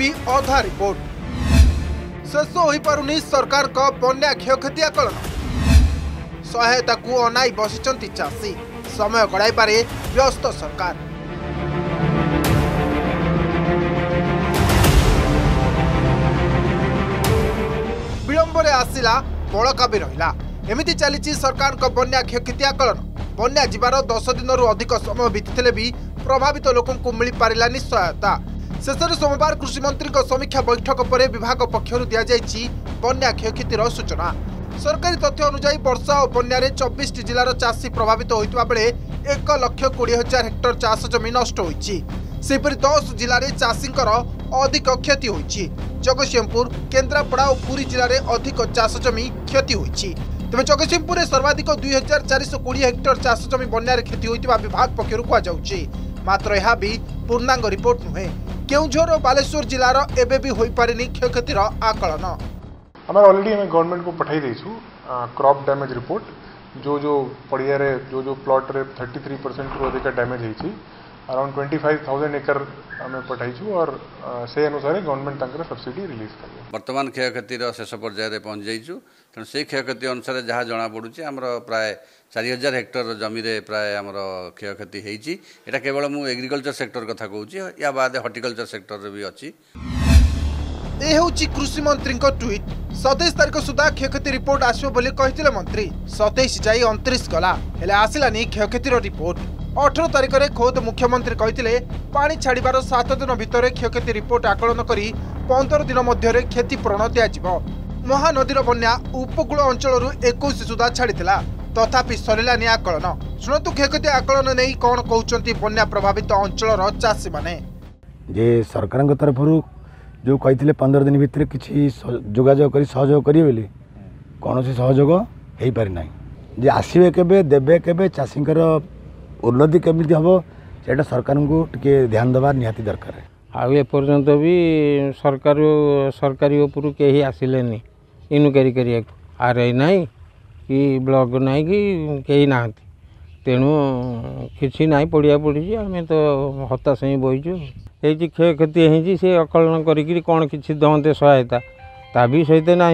भी अधा रिपोर्ट शेष हो पारुनी सरकार को बन्या क्षयक्षति आकलन सहायता को अनाई बसिचंती चाषी समय गड़ाई पारे व्यस्त सरकार। विलंबरे आसिला बड़का भी रहिला एमिति चली सरकार को बन्या क्षयक्षति आकलन। बन्या जीवार 10 दिन अधिक समय बीती भी प्रभावित लोकों मिल पारानी सहायता। शेष सोमवार कृषि मंत्री समीक्षा बैठक पर विभाग पक्षर दि बन्या क्षयक्षतिर सूचना। सरकारी तथ्य अनुसार वर्षा और बन्या 24 जिलार चाषी प्रभावित होता बेले 1,20,000 हेक्टर चाष जमी नष्ट होईछि। सेपरि 10 जिले में चाषी अधिक क्षति होईछि। जगतसिंहपुर केन्द्रापड़ा और पुरी जिले में अधिक चाष जमी क्षति होईछि। तेज जगतसिंहपुर में सर्वाधिक 2,420 हेक्टर चाष जमी बन्या क्षति होता विभाग पक्षर कहुछि। मात्र यह भी पूर्णांग रिपोर्ट नुहे। केउझर और बालेश्वर जिलार एबे भी होई पारिनी क्षयक्षतिर आकलन। आम ऑलरेडी हमें गवर्नमेंट को पठाई देछु क्रॉप डैमेज रिपोर्ट जो पड़िया रे जो प्लॉट रे 33% रु अधिक डैमेज होईछि। अराउंड 25,000 एकर आम पठाइछु और से अनुसार गवर्नमेंट तंकर सब्सिडी रिलीज कर वर्तमान क्षयक्षतिर शेष पर्यायर पहुंच जाइछु। तेणु से क्षयक्षति अनुसार जहाँ जना पड़ुछि आमर प्राय 4,000 हेक्टर जमी रे प्राय आमर क्षयक्षति होईछि। एटा केवल मु एग्रीकल्चर सेक्टर कथा कहूछि या बाद हॉर्टिकल्चर सेक्टर भी अछि। ए होछि कृषि मंत्री ट्वीट 27 तारिख सुधा क्षयक्षति रिपोर्ट आसो बोली कहिथिले मंत्री। 27 जाई 29 गला हेले आसिलानी क्षयक्षतिर रिपोर्ट। 18 तारिख में खोद मुख्यमंत्री कहिथिले पानी छाड़िबार 7 दिन भितर क्षयक्षति रिपोर्ट आकलन करी 15 दिन मध्य क्षतिपूरण दिया। महानदीर बन्या उपकूल अंचल 21 सुधा छाड़ीला तथापि सरिलानी आकलन। शुणु क्षयक्षति आकलन नहीं कौन कहते बन्या प्रभावित अंचल चाषी माने। जे सरकार तरफ जो कही 15 दिन भितर किसी जोगाजोग कर सहयोग करेंगे बोली कौन सहयोग हो पारि ना। जे आसवे केबे देबे केबे चाषींकर उन्नति केमिति हम से सरकार को टिके ध्यान देवा निहाती दरकार। आपर्यंत भी सरकारी उपरू कहीं आसिले इनक्वारी करिया आरआई ना कि ब्लॉक ना कि कहीं ना तेणु किसी ना पड़िया पड़ी आम तो हताश ही बहीचु। ये क्षयक्षति होती से आकलन करी कौन किसी दंते सहायता ता भी सहित ना।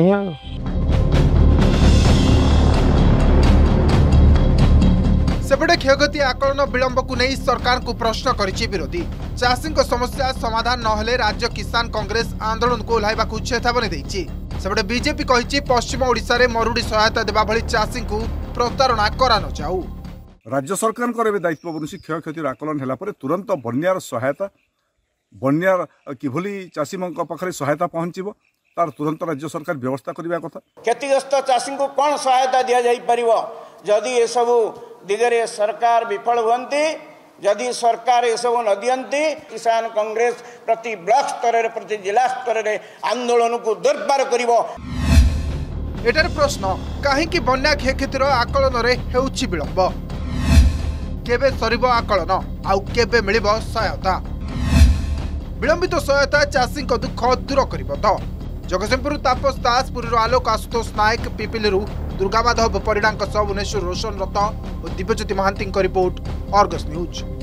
सेपटे क्षयक्षति आकलन विलंब को नहीं सरकार को प्रश्न करिछि विरोधी। चाषी समस्या समाधान नहले राज्य किसान कांग्रेस आंदोलन को ओह्लाइबा चेतावनी देछि। सेपटे बीजेपी कहिछि पश्चिम ओडिशा रे मरुड़ी सहायता देबा भली चाषी को प्रतारणा करा न जाऊ। राज्य सरकार को दायित्व बनुछि क्षयक्षतिर आकलन होला परे तुरंत बन्यार सहायता बन्यार किभली चाषी पाखे सहायता पहुँचब तार तुरंत राज्य सरकार व्यवस्था करने कथा। क्षतिग्रस्त चाषी को कौन सहायता दि जापर जदि ये सब दिगरे सरकार विफल हुंती जदि सरकार ये सब न दियंती किसान कांग्रेस प्रति ब्लॉक स्तर प्रति जिला स्तर आंदोलन को दुर्बार करिवो। एटार प्रश्न कहीं बन्या क्षयक्षतिर आकलन रे हेउछि विलंब केबे सरिबो आकलन आउ केबे मिलिबो सहायता। विलंबित सहायता चाषी दुख दूर कर। जगतसिंहपुर तापस दास पुरी आलोक आशुतोष नायक पिपिलू दुर्गामाधव परिडा भुवनेश्वर रोशन रथ और Dibyajyoti Mahanti report Argus news.